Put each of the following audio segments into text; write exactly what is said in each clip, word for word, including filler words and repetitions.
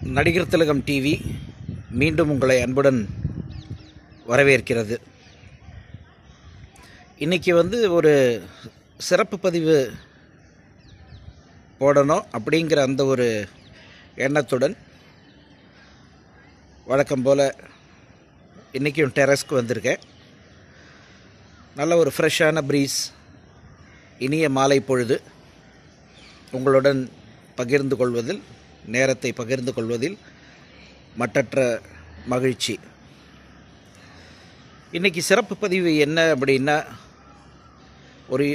நடிகர் திலகம் டிவி மீண்டும் உங்களை அன்புடன் வரவேற்கிறது. இன்றைக்கி வந்து ஒரு சிறப்பு பதிவு போடணும் அப்படிங்கிற அந்த ஒரு எண்ணத்துடன் வழக்கம் போல் இன்றைக்கும் டெரஸ்க்கு வந்திருக்கேன். நல்ல ஒரு ஃப்ரெஷ்ஷான ப்ரீஸ், இனிய மாலை பொழுது உங்களுடன் பகிர்ந்து கொள்வதில் நேரத்தை பகிர்ந்து கொள்வதில் மட்டற்ற மகிழ்ச்சி. இன்றைக்கி சிறப்பு பதிவு என்ன அப்படின்னா, ஒரு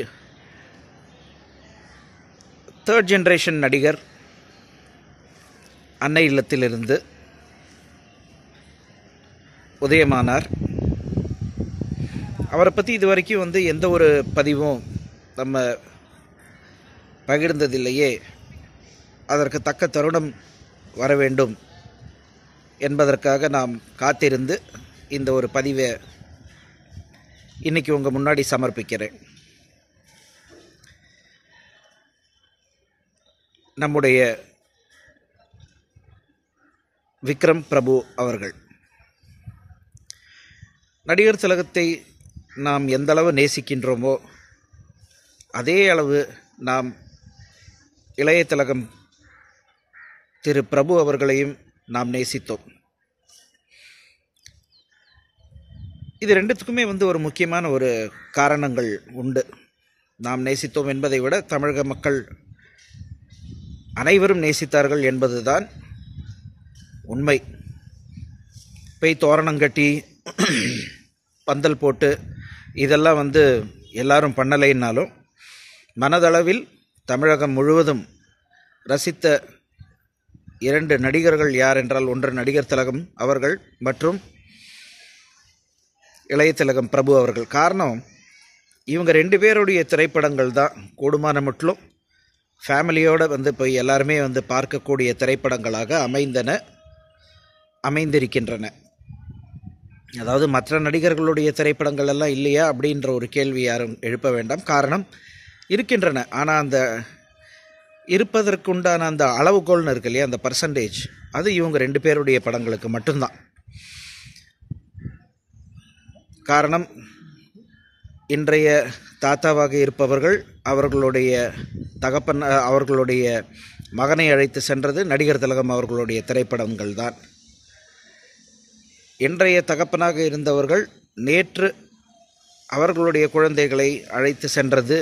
தேர்ட் ஜென்ரேஷன் நடிகர் அன்னை இல்லத்திலிருந்து உதயமானார். அவரை பற்றி இது வரைக்கும் வந்து எந்த ஒரு பதிவும் நம்ம பகிர்ந்ததில்லையே. அதற்கு தக்க தருணம் வர வேண்டும் என்பதற்காக நாம் காத்திருந்து இந்த ஒரு பதிவை இன்றைக்கி உங்கள் முன்னாடி சமர்ப்பிக்கிறேன். நம்முடைய விக்ரம் பிரபு அவர்கள், நடிகர் திலகத்தை நாம் எந்தளவு நேசிக்கின்றோமோ அதே அளவு நாம் இளைய திலகம் திரு பிரபு அவர்களையும் நாம் நேசித்தோம். இது ரெண்டுத்துக்குமே வந்து ஒரு முக்கியமான ஒரு காரணங்கள் உண்டு. நாம் நேசித்தோம் என்பதை விட தமிழக மக்கள் அனைவரும் நேசித்தார்கள் என்பதுதான் உண்மை. போய் தோரணங்கட்டி பந்தல் போட்டு இதெல்லாம் வந்து எல்லாரும் பண்ணலைன்னாலும் மனதளவில் தமிழகம் முழுவதும் ரசித்த இரண்டு நடிகர்கள் யார் என்றால், ஒன்று நடிகர் திலகம் அவர்கள் மற்றும் இளைய திலகம் பிரபு அவர்கள். காரணம், இவங்க ரெண்டு பேருடைய திரைப்படங்கள் தான் கூடுமான மட்டும் ஃபேமிலியோடு வந்து போய் எல்லாருமே வந்து பார்க்கக்கூடிய திரைப்படங்களாக அமைந்தன அமைந்திருக்கின்றன. அதாவது மற்ற நடிகர்களுடைய திரைப்படங்கள் எல்லாம் இல்லையா அப்படின்ற ஒரு கேள்வி யாரும் எழுப்ப வேண்டாம். காரணம், இருக்கின்றன. ஆனால் அந்த இருப்பதற்குண்டான அந்த அளவுகோல்னு இருக்கு இல்லையா, அந்த பர்சன்டேஜ், அது இவங்க ரெண்டு பேருடைய படங்களுக்கு மட்டும்தான். காரணம், இன்றைய தாத்தாவாக இருப்பவர்கள் அவர்களுடைய தகப்பன் அவர்களுடைய மகனை அழைத்து சென்றது நடிகர் திலகம் அவர்களுடைய திரைப்படங்கள் தான். இன்றைய தகப்பனாக இருந்தவர்கள் நேற்று அவர்களுடைய குழந்தைகளை அழைத்து சென்றது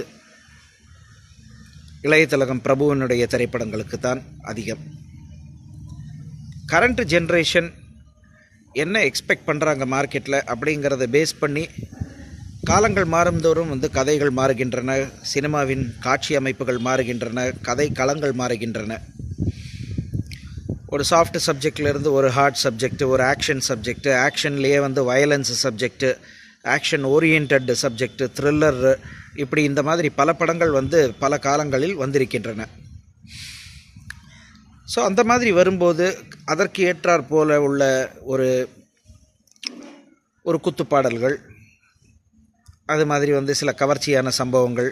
இளைய திலகம் பிரபுவினுடைய திரைப்படங்களுக்கு தான் அதிகம். கரண்ட் ஜென்ரேஷன் என்ன எக்ஸ்பெக்ட் பண்ணுறாங்க மார்க்கெட்டில் அப்படிங்கிறத பேஸ் பண்ணி காலங்கள் மாறும்தோறும் வந்து கதைகள் மாறுகின்றன, சினிமாவின் காட்சி அமைப்புகள் மாறுகின்றன, கதை களங்கள் மாறுகின்றன. ஒரு சாஃப்ட் சப்ஜெக்ட்லேருந்து ஒரு ஹார்ட் சப்ஜெக்ட், ஒரு ஆக்ஷன் சப்ஜெக்ட், ஆக்ஷன்லேயே வந்து violence subject, action orient subject, thriller, இப்படி இந்த மாதிரி பல படங்கள் வந்து பல காலங்களில் வந்திருக்கின்றன. ஸோ அந்த மாதிரி வரும்போது அதற்கு ஏற்றாற் போல உள்ள ஒரு ஒரு குத்துப்பாடல்கள், அது மாதிரி வந்து சில கவர்ச்சியான சம்பவங்கள்,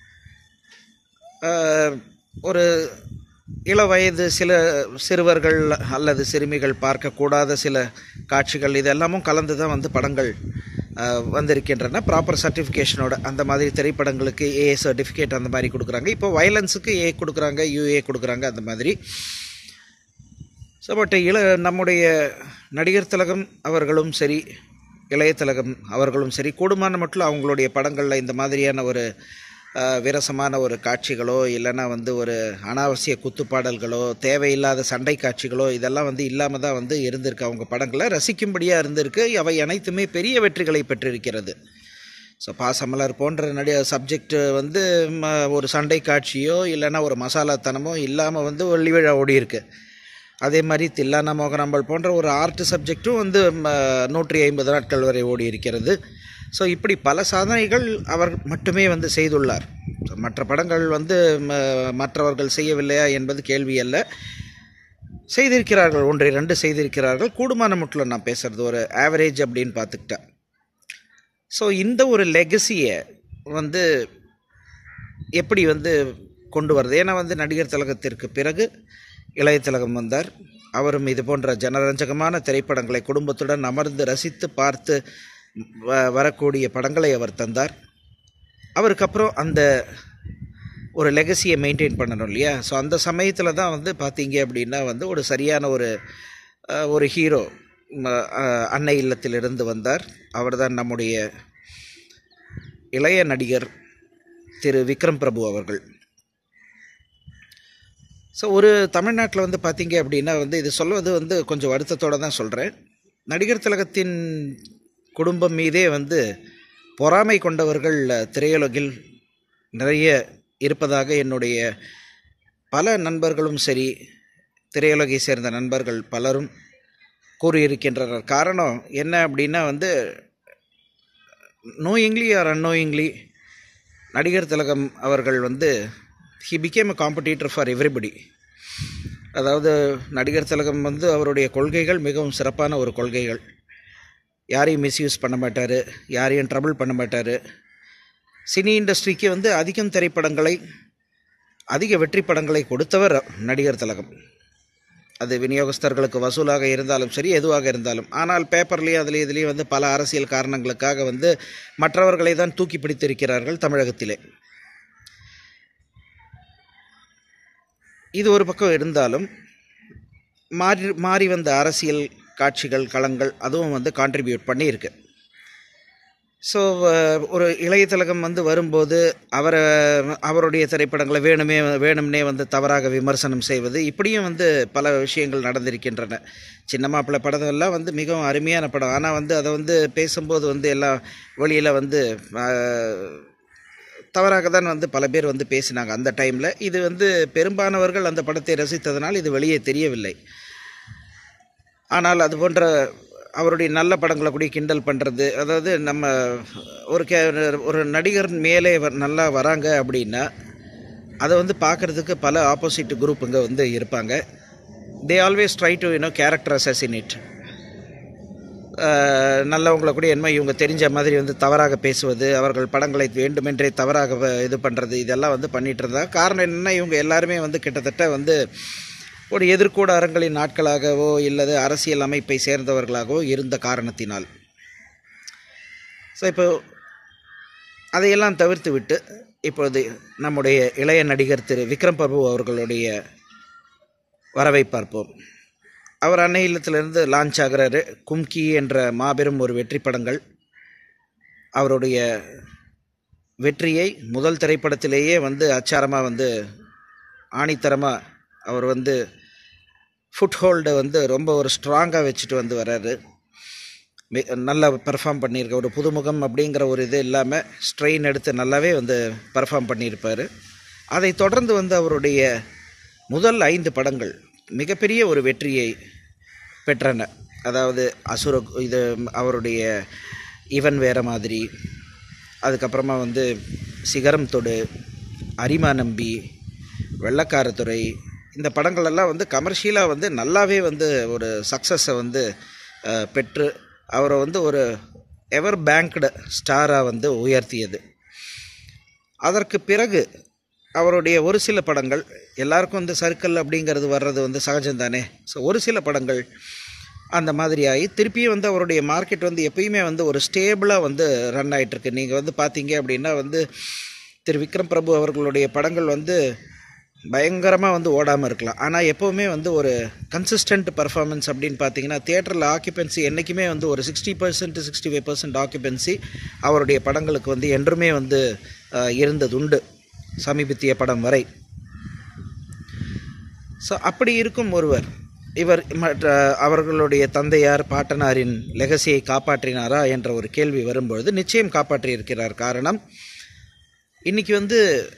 ஒரு இள வயது சில சிறுவர்கள் அல்லது சிறுமிகள் பார்க்கக்கூடாத சில காட்சிகள், இதெல்லாமும் கலந்து தான் வந்து படங்கள் வந்திருக்கின்றன. ப்ராப்பர் சர்டிஃபிகேஷனோட அந்த மாதிரி திரைப்படங்களுக்கு ஏ சர்டிஃபிகேட் அந்த மாதிரி கொடுக்குறாங்க. இப்போ வயலன்ஸுக்கு ஏ கொடுக்குறாங்க, யூஏ கொடுக்குறாங்க, அந்த மாதிரி. ஸோ பட் இள நம்முடைய நடிகர் திலகம் அவர்களும் சரி, இளைய திலகம் அவர்களும் சரி, கூடுமான மட்டும் அவங்களுடைய படங்களில் இந்த மாதிரியான ஒரு விரசமான ஒரு காட்சிகளோ இல்லைன்னா வந்து ஒரு அனாவசிய குத்துப்பாடல்களோ தேவையில்லாத சண்டை காட்சிகளோ இதெல்லாம் வந்து இல்லாமல் தான் வந்து இருந்திருக்கு. அவங்க படங்களை ரசிக்கும்படியாக இருந்திருக்கு. அவை அனைத்துமே பெரிய வெற்றிகளை பெற்றிருக்கிறது. ஸோ பாசமலர் போன்ற நடி சப்ஜெக்ட் வந்து ஒரு சண்டை காட்சியோ இல்லைன்னா ஒரு மசாலாத்தனமோ இல்லாமல் வந்து வெள்ளி விழா ஓடி இருக்கு. அதே மாதிரி தில்லானா மோகனாம்பாள் போன்ற ஒரு ஆர்ட் சப்ஜெக்டும் வந்து நூற்றி ஐம்பது நாட்கள் வரை ஓடி இருக்கிறது. ஸோ இப்படி பல சாதனைகள் அவர் மட்டுமே வந்து செய்துள்ளார். மற்ற படங்கள் வந்து மற்றவர்கள் செய்யவில்லையா என்பது கேள்வி அல்ல, செய்திருக்கிறார்கள். ஒன்றை ரெண்டு செய்திருக்கிறார்கள். கூடுமான மட்டும் நான் பேசுகிறது ஒரு ஆவரேஜ் அப்படின்னு பார்த்துக்கிட்டேன். ஸோ இந்த ஒரு லெகசியை வந்து எப்படி வந்து கொண்டு வருது? ஏன்னா வந்து நடிகர் திலகத்திற்கு பிறகு இளைய திலகம் வந்தார். அவரும் இது போன்ற ஜனரஞ்சகமான திரைப்படங்களை குடும்பத்துடன் அமர்ந்து ரசித்து பார்த்து வ வரக்கூடிய படங்களை அவர் தந்தார். அவருக்கு அப்புறம் அந்த ஒரு லெகசியை மெயின்டைன் பண்ணணும் இல்லையா? ஸோ அந்த சமயத்தில் தான் வந்து பார்த்தீங்க அப்படின்னா வந்து ஒரு சரியான ஒரு ஒரு ஹீரோ அன்னை இல்லத்திலிருந்து வந்தார். அவர் தான் நம்முடைய இளைய நடிகர் திரு விக்ரம் பிரபு அவர்கள். ஸோ ஒரு தமிழ்நாட்டில் வந்து பார்த்தீங்க அப்படின்னா வந்து இது சொல்வது வந்து கொஞ்சம் வருத்தத்தோடு தான் சொல்கிறேன். நடிகர் திலகத்தின் குடும்பம் மீதே வந்து பொறாமை கொண்டவர்கள் திரையுலகில் நிறைய இருப்பதாக என்னுடைய பல நண்பர்களும் சரி, திரையுலகை சேர்ந்த நண்பர்கள் பலரும் கூறியிருக்கின்றனர். காரணம் என்ன அப்படின்னா வந்து நோயிங்லி ஆர் அன்னோயிங்லி நடிகர் திலகம் அவர்கள் வந்து he became a competitor for everybody. அதாவது நடிகர் திலகம் வந்து அவருடைய கொள்கைகள் மிகவும் சிறப்பான ஒரு கொள்கைகள். யாரையும் மிஸ்யூஸ் பண்ண மாட்டார், யாரையும் ட்ரபிள் பண்ண மாட்டார். சினி இண்டஸ்ட்ரிக்கு வந்து அதிகம் திரைப்படங்களை, அதிக வெற்றி படங்களை கொடுத்தவர் நடிகர் திலகம். அது விநியோகஸ்தர்களுக்கு வசூலாக இருந்தாலும் சரி, எதுவாக இருந்தாலும். ஆனால் பேப்பர்லேயும் அதுலேயும் இதுலேயும் வந்து பல அரசியல் காரணங்களுக்காக வந்து மற்றவர்களை தான் தூக்கி பிடித்திருக்கிறார்கள் தமிழகத்திலே. இது ஒரு பக்கம் இருந்தாலும் மாறி மாறி வந்த அரசியல் காட்சிகள், களங்கள் அதுவும் வந்து கான்ட்ரிபியூட் பண்ணியிருக்கு. ஸோ ஒரு இளைய திலகம் வந்து வரும்போது அவரை அவருடைய திரைப்படங்களை வேணுமே வேணும்னே வந்து தவறாக விமர்சனம் செய்வது, இப்படியும் வந்து பல விஷயங்கள் நடந்திருக்கின்றன. சின்ன மாப்பிள்ளை படத்தெல்லாம் வந்து மிகவும் அருமையான படம். ஆனால் வந்து அதை வந்து பேசும்போது வந்து எல்லாம் வெளியில் வந்து தவறாக தான் வந்து பல பேர் வந்து பேசினாங்க அந்த டைமில். இது வந்து பெரும்பானவர்கள் அந்த படத்தை ரசித்ததனால் இது வெளியே தெரியவில்லை. ஆனால் அது போன்ற அவருடைய நல்ல படங்களை கூட கிண்டல் பண்ணுறது, அதாவது நம்ம ஒரு கே ஒரு நடிகர் மேலே நல்லா வராங்க அப்படின்னா அதை வந்து பார்க்குறதுக்கு பல ஆப்போசிட் குரூப்புங்க வந்து இருப்பாங்க. They always try to you know character assassinate. நல்லவங்களை கூட என்ன இவங்க தெரிஞ்ச மாதிரி வந்து தவறாக பேசுவது, அவர்கள் படங்களை வேண்டுமென்றே தவறாக இது பண்ணுறது, இதெல்லாம் வந்து பண்ணிகிட்டு இருந்தாங்க. காரணம் என்னென்னா இவங்க எல்லாருமே வந்து கிட்டத்தட்ட வந்து ஒரு எதிர்கூடாரங்களின் நாட்களாகவோ இல்லது அரசியல் அமைப்பை சேர்ந்தவர்களாகவோ இருந்த காரணத்தினால். ஸோ இப்போ அதையெல்லாம் தவிர்த்து விட்டு இப்பொழுது நம்முடைய இளைய நடிகர் திரு விக்ரம் பிரபு அவர்களுடைய வரவை பார்ப்போம். அவர் அன்னை இல்லத்திலிருந்து லான்ச் ஆகிறாரு. கும்கி என்ற மாபெரும் ஒரு வெற்றி படங்கள். அவருடைய வெற்றியை முதல் திரைப்படத்திலேயே வந்து அச்சாரமாக வந்து ஆணித்தரமாக அவர் வந்து ஃபுட் ஹோல்டை வந்து ரொம்ப ஒரு ஸ்ட்ராங்காக வச்சுட்டு வந்து வர்றாரு. நல்லா பர்ஃபார்ம் பண்ணியிருக்க ஒரு புதுமுகம் அப்படிங்கிற ஒரு இது இல்லாமல் ஸ்ட்ரெயின் எடுத்து நல்லாவே வந்து பர்ஃபார்ம் பண்ணியிருப்பார். அதை தொடர்ந்து வந்து அவருடைய முதல் ஐந்து படங்கள் மிகப்பெரிய ஒரு வெற்றியை பெற்றன. அதாவது அசுர இது அவருடைய இவன் வேற மாதிரி, அதுக்கப்புறமா வந்து சிகரம் தொடு, அரிமா நம்பி, வெள்ளக்காரத்துறை, இந்த படங்களெல்லாம் வந்து கமர்ஷியலாக வந்து நல்லாவே வந்து ஒரு சக்ஸஸை வந்து பெற்று அவரை வந்து ஒரு எவர் பேங்க்டு ஸ்டாராக வந்து உயர்த்தியது. அதற்கு பிறகு அவருடைய ஒரு சில படங்கள் எல்லாருக்கும் வந்து சர்க்கிள் அப்படிங்கிறது வர்றது வந்து சகஜம்தானே. ஸோ ஒரு சில படங்கள் அந்த மாதிரி ஆகி திருப்பியும் வந்து அவருடைய மார்க்கெட் வந்து எப்பயுமே வந்து ஒரு ஸ்டேபிளாக வந்து ரன் ஆகிட்டுருக்கு. நீங்கள் வந்து பார்த்தீங்க அப்படின்னா வந்து திரு விக்ரம் பிரபு அவர்களுடைய படங்கள் வந்து பயங்கரமாக வந்து ஓடாமல் இருக்கலாம், ஆனால் எப்போவுமே வந்து ஒரு கன்சிஸ்டன்ட் பர்ஃபார்மன்ஸ் அப்படின்னு பார்த்தீங்கன்னா தியேட்டரில் ஆக்குபென்சி என்றைக்குமே வந்து ஒரு sixty percent sixty five percent occupancy அவருடைய படங்களுக்கு வந்து என்றுமே வந்து இருந்தது உண்டு சமீபத்திய படம் வரை. ஸோ அப்படி இருக்கும் ஒருவர் இவர் மற்ற அவர்களுடைய தந்தையார் பாட்டனாரின் லெகசியை காப்பாற்றினாரா என்ற ஒரு கேள்வி வரும்பொழுது நிச்சயம் காப்பாற்றியிருக்கிறார். காரணம் இன்றைக்கி வந்து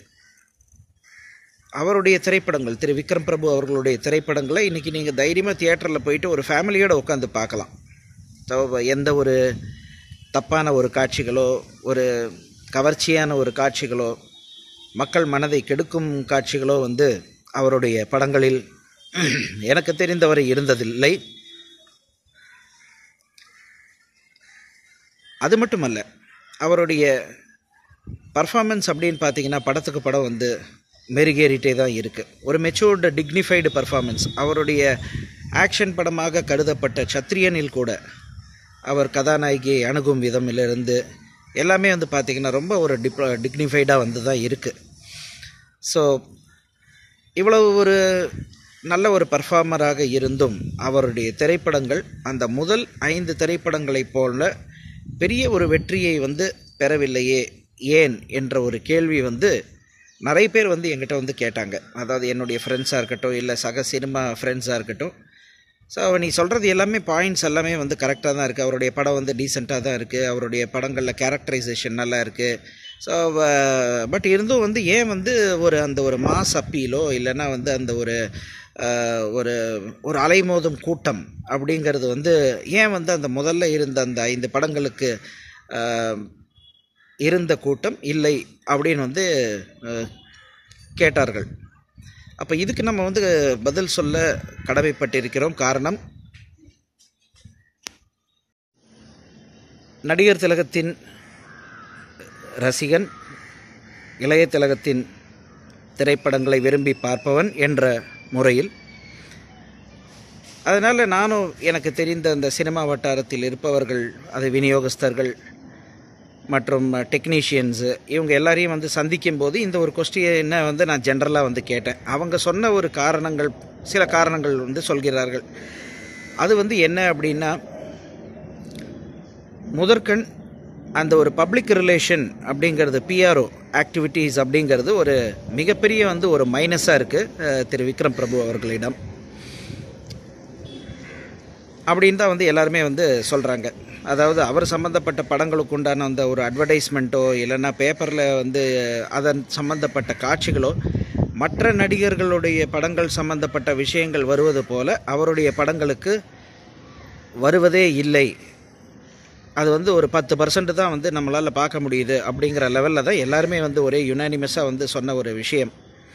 அவருடைய திரைப்படங்கள், திரு விக்ரம் பிரபு அவர்களுடைய திரைப்படங்களை இன்றைக்கி நீங்கள் தைரியமாக தியேட்டரில் போயிட்டு ஒரு ஃபேமிலியோடு உட்காந்து பார்க்கலாம். ஸோ எந்த ஒரு தப்பான ஒரு காட்சிகளோ ஒரு கவர்ச்சியான ஒரு காட்சிகளோ மக்கள் மனதை கெடுக்கும் காட்சிகளோ வந்து அவருடைய படங்களில் எனக்கு தெரிந்தவரை இருந்ததில்லை. அது மட்டுமல்ல, அவருடைய பர்ஃபார்மன்ஸ் அப்படின்னு பார்த்தீங்கன்னா படத்துக்கு படம் வந்து மெருகேறிட்டே தான் இருக்குது. ஒரு மெச்சூர்டு டிக்னிஃபைடு பர்ஃபார்மன்ஸ். அவருடைய ஆக்ஷன் படமாக கருதப்பட்ட சத்ரியனில் கூட அவர் கதாநாயகியை அணுகும் விதமிலிருந்து எல்லாமே வந்து பார்த்திங்கன்னா ரொம்ப ஒரு டிப் டிக்னிஃபைடாக வந்து தான் இருக்குது. ஸோ இவ்வளவு ஒரு நல்ல ஒரு பர்ஃபார்மராக இருந்தும் அவருடைய திரைப்படங்கள் அந்த முதல் ஐந்து திரைப்படங்களைப் போல பெரிய ஒரு வெற்றியை வந்து பெறவில்லையே ஏன் என்ற ஒரு கேள்வி வந்து நிறைய பேர் வந்து என்கிட்ட வந்து கேட்டாங்க. அதாவது என்னுடைய ஃப்ரெண்ட்ஸாக இருக்கட்டும், இல்லை சக சினிமா ஃப்ரெண்ட்ஸாக இருக்கட்டும். ஸோ நீ சொல்கிறது எல்லாமே பாயிண்ட்ஸ் எல்லாமே வந்து கரெக்டாக தான் இருக்குது. அவருடைய படம் வந்து டீசெண்டாக தான் இருக்குது. அவருடைய படங்களில் கேரக்டரைசேஷன் நல்லா இருக்குது. ஸோ பட் இருந்தும் வந்து ஏன் வந்து ஒரு அந்த ஒரு மாஸ் அப்பீலோ இல்லைன்னா வந்து அந்த ஒரு ஒரு ஒரு அலைமோதும் கூட்டம் அப்படிங்கிறது வந்து ஏன் வந்து அந்த முதல்ல இருந்த அந்த ஐந்து படங்களுக்கு இருந்த கூட்டம் இல்லை அப்படின்னு வந்து கேட்டார்கள். அப்போ இதுக்கு நம்ம வந்து பதில் சொல்ல கடமைப்பட்டிருக்கிறோம். காரணம், நடிகர் திலகத்தின் ரசிகன், இளைய திலகத்தின் திரைப்படங்களை விரும்பி பார்ப்பவன் என்ற முறையில், அதனால் நானும் எனக்கு தெரிந்த அந்த சினிமா வட்டாரத்தில் இருப்பவர்கள், அது விநியோகஸ்தர்கள் மற்றும் டெக்னீஷியன்ஸு, இவங்க எல்லாரையும் வந்து சந்திக்கும் போது இந்த ஒரு கொஸ்டினை வந்து நான் ஜென்ரலாக வந்து கேட்டேன். அவங்க சொன்ன ஒரு காரணங்கள், சில காரணங்கள் வந்து சொல்கிறார்கள். அது வந்து என்ன அப்படின்னா, முதற்கண் அந்த ஒரு பப்ளிக் ரிலேஷன் அப்படிங்கிறது, பிஆர்ஓ ஆக்டிவிட்டீஸ் அப்படிங்கிறது ஒரு மிகப்பெரிய வந்து ஒரு மைனஸாக இருக்குது திரு விக்ரம் பிரபு அவர்களிடம் அப்படின்னு தான் வந்து எல்லாருமே வந்து சொல்கிறாங்க. அதாவது அவர் சம்மந்தப்பட்ட படங்களுக்கு உண்டான அந்த ஒரு அட்வர்டைஸ்மெண்ட்டோ இல்லைன்னா பேப்பரில் வந்து அதன் சம்மந்தப்பட்ட காட்சிகளோ மற்ற நடிகர்களுடைய படங்கள் சம்மந்தப்பட்ட விஷயங்கள் வருவது போல் அவருடைய படங்களுக்கு வருவதே இல்லை. அது வந்து ஒரு பத்து பர்சன்ட் தான் வந்து நம்மளால் பார்க்க முடியுது அப்படிங்கிற லெவலில் தான் எல்லாருமே வந்து ஒரே யுனானிமஸாக வந்து சொன்ன ஒரு விஷயம்.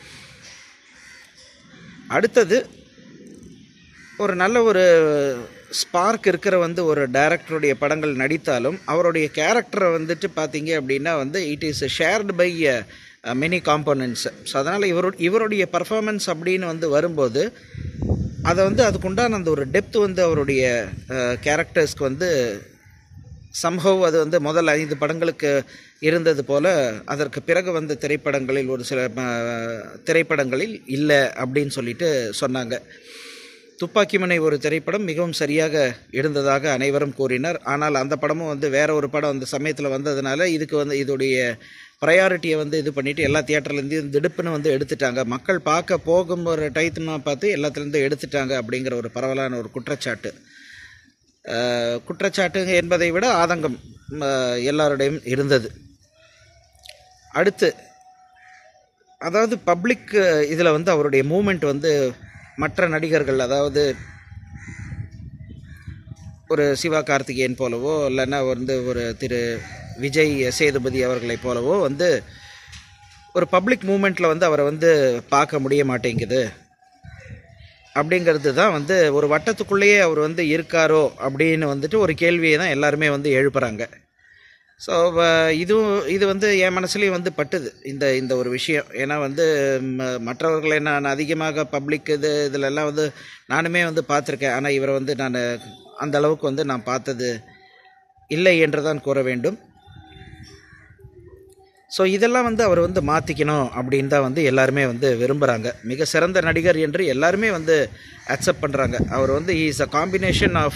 அடுத்தது, ஒரு நல்ல ஒரு ஸ்பார்க் இருக்கிற வந்து ஒரு டைரக்டருடைய படங்கள் நடித்தாலும் அவருடைய கேரக்டரை வந்துட்டு பார்த்தீங்க அப்படின்னா வந்து it is shared by many components. So அதனால் இவரு இவருடைய பர்ஃபார்மன்ஸ் அப்படின்னு வந்து வரும்போது அதை வந்து அதுக்குண்டான அந்த ஒரு டெப்த் வந்து அவருடைய கேரக்டர்ஸ்க்கு வந்து சம்ஹவ் அது வந்து முதல் ஐந்து படங்களுக்கு இருந்தது போல் அதற்கு பிறகு வந்த திரைப்படங்களில் ஒரு சில திரைப்படங்களில் இல்லை அப்படின்னு சொல்லிட்டு சொன்னாங்க. துப்பாக்கி மனை ஒரு திரைப்படம் மிகவும் சரியாக இருந்ததாக அனைவரும் கூறினர். ஆனால் அந்த படமும் வந்து வேற ஒரு படம் அந்த சமயத்தில் வந்ததுனால இதுக்கு வந்து இதோடைய ப்ரையாரிட்டியை வந்து இது பண்ணிவிட்டு எல்லா தியேட்டர்லேருந்து திடுப்புன்னு வந்து எடுத்துட்டாங்க. மக்கள் பார்க்க போகும் ஒரு டைத்துன்னு பார்த்து எல்லாத்துலேருந்து எடுத்துட்டாங்க அப்படிங்கிற ஒரு பரவலான ஒரு குற்றச்சாட்டு குற்றச்சாட்டு என்பதை விட ஆதங்கம் எல்லாருடையும் இருந்தது. அடுத்து, அதாவது பப்ளிக் இதில் வந்து அவருடைய மூமெண்ட் வந்து மற்ற நடிகர்கள், அதாவது ஒரு சிவா கார்த்திகேயன் போலவோ இல்லைன்னா வந்து ஒரு திரு விஜய் சேதுபதி அவர்களைப் போலவோ வந்து ஒரு பப்ளிக் மூமெண்ட்டில் வந்து அவரை வந்து பார்க்க முடிய மாட்டேங்குது அப்படிங்கிறது தான் வந்து ஒரு வட்டத்துக்குள்ளேயே அவர் வந்து இருக்காரோ அப்படின்னு வந்துட்டு ஒரு கேள்வியை தான் எல்லாருமே வந்து எழுப்புறாங்க. ஸோ இதுவும் இது வந்து என் மனசுலேயும் வந்து பட்டுது இந்த இந்த ஒரு விஷயம். ஏன்னா வந்து மற்றவர்களை நான் அதிகமாக பப்ளிக் இது இதிலெல்லாம் வந்து நானுமே வந்து பார்த்துருக்கேன். ஆனால் இவரை வந்து நான் அந்த அளவுக்கு வந்து நான் பார்த்தது இல்லை என்று தான் கூற வேண்டும். ஸோ இதெல்லாம் வந்து அவர் வந்து மாற்றிக்கணும் அப்படின்னு தான் வந்து எல்லாருமே வந்து விரும்புகிறாங்க. மிக சிறந்த நடிகர் என்று எல்லாருமே வந்து அக்செப்ட் பண்ணுறாங்க. அவர் வந்து is a combination of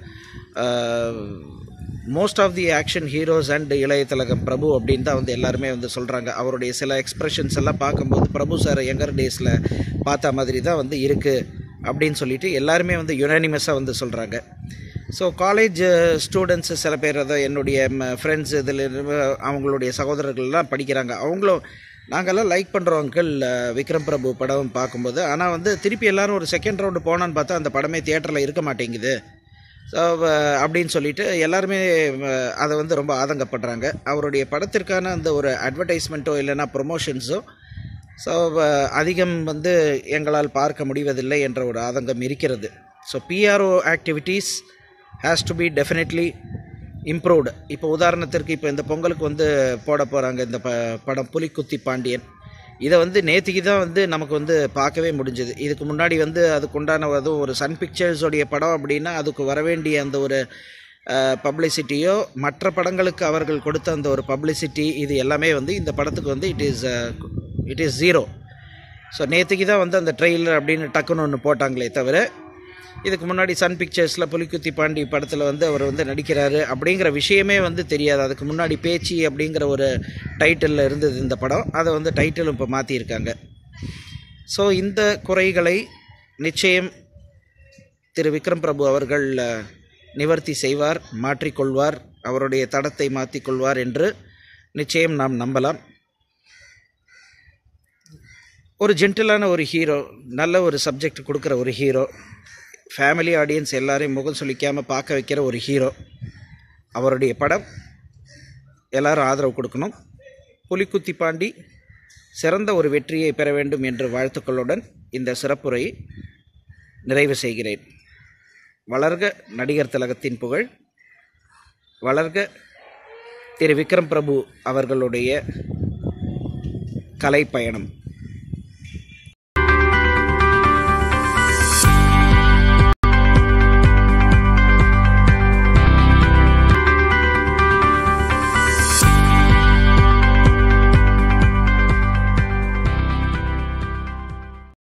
most of the action heroes and இளைய திலகம் பிரபு அப்படின்னு தான் வந்து எல்லாருமே வந்து சொல்கிறாங்க. அவருடைய சில எக்ஸ்ப்ரெஷன்ஸ் எல்லாம் பார்க்கும்போது பிரபு சார் யங்கர் டேஸில் பார்த்த மாதிரி தான் வந்து இருக்குது அப்படின்னு சொல்லிட்டு எல்லாருமே வந்து யுனானிமஸாக வந்து சொல்கிறாங்க. ஸோ காலேஜ் ஸ்டூடெண்ட்ஸு சில பேர், அதாவது என்னுடைய ஃப்ரெண்ட்ஸ் இதில் அவங்களுடைய சகோதரர்கள்லாம் படிக்கிறாங்க. அவங்களும் நாங்கள்லாம் லைக் பண்ணுறோம் அங்கிள் விக்ரம் பிரபு படம் பார்க்கும்போது. ஆனால் வந்து திருப்பி எல்லோரும் ஒரு செகண்ட் ரவுண்டு போனான்னு பார்த்தா அந்த படமே தியேட்டரில் இருக்க மாட்டேங்குது. ஸோ அப்படின்னு சொல்லிட்டு எல்லாருமே அதை வந்து ரொம்ப ஆதங்கப்படுறாங்க. அவருடைய படத்திற்கான அந்த ஒரு அட்வர்டைஸ்மெண்ட்டோ இல்லைன்னா ப்ரொமோஷன்ஸோ ஸோ அதிகம் வந்து எங்களால் பார்க்க முடிவதில்லை என்ற ஒரு ஆதங்கம் இருக்கிறது. So PRO activities has to be definitely improved. இப்போ உதாரணத்திற்கு இப்போ இந்த பொங்கலுக்கு வந்து போட போகிறாங்க இந்த ப படம் புலிக்குத்தி பாண்டியன். இதை வந்து நேற்றுக்கு தான் வந்து நமக்கு வந்து பார்க்கவே முடிஞ்சுது. இதுக்கு முன்னாடி வந்து அதுக்குண்டான அதுவும் ஒரு சன் பிக்சர்ஸோடைய படம் அப்படின்னா அதுக்கு வர வேண்டிய அந்த ஒரு பப்ளிசிட்டியோ மற்ற படங்களுக்கு அவர்கள் கொடுத்த அந்த ஒரு பப்ளிசிட்டி இது எல்லாமே வந்து இந்த படத்துக்கு வந்து it is it is zero. So நேற்றுக்கு தான் வந்து அந்த ட்ரெய்லர் அப்படின்னு டக்குன்னு ஒன்று போட்டாங்களே தவிர இதுக்கு முன்னாடி சன் பிக்சர்ஸில் புலிக்குத்தி பாண்டி படத்தில் வந்து அவர் வந்து நடிக்கிறாரு அப்படிங்கிற விஷயமே வந்து தெரியாது. அதுக்கு முன்னாடி பேச்சு அப்படிங்கிற ஒரு டைட்டிலில் இருந்தது இந்த படம். அதை வந்து டைட்டிலும் இப்போ மாற்றியிருக்காங்க. ஸோ இந்த குறைகளை நிச்சயம் திரு விக்ரம் பிரபு அவர்கள் நிவர்த்தி செய்வார், மாற்றிக்கொள்வார், அவருடைய தடத்தை மாற்றிக்கொள்வார் என்று நிச்சயம் நாம் நம்பலாம். ஒரு ஜென்டிலான ஒரு ஹீரோ, நல்ல ஒரு சப்ஜெக்ட் கொடுக்குற ஒரு ஹீரோ, ஃபேமிலி ஆடியன்ஸ் எல்லாரையும் முகம் சுளிக்காமல் பார்க்க வைக்கிற ஒரு ஹீரோ, அவருடைய படம் எல்லாரும் ஆதரவு கொடுக்கணும். புலிக்குத்தி பாண்டி சிறந்த ஒரு வெற்றியை பெற வேண்டும் என்ற வாழ்த்துக்களுடன் இந்த சிறப்புரையை நிறைவு செய்கிறேன். வளர்க நடிகர் திலகத்தின் புகழ், வளர்க திரு விக்ரம் பிரபு அவர்களுடைய கலை பயணம்.